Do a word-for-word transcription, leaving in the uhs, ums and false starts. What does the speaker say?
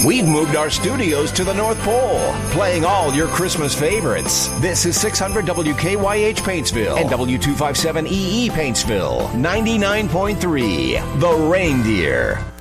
We've moved our studios to the North Pole, playing all your Christmas favorites. This is six hundred W K Y H Paintsville and W two fifty-seven E E Paintsville, ninety-nine point three, The Reindeer.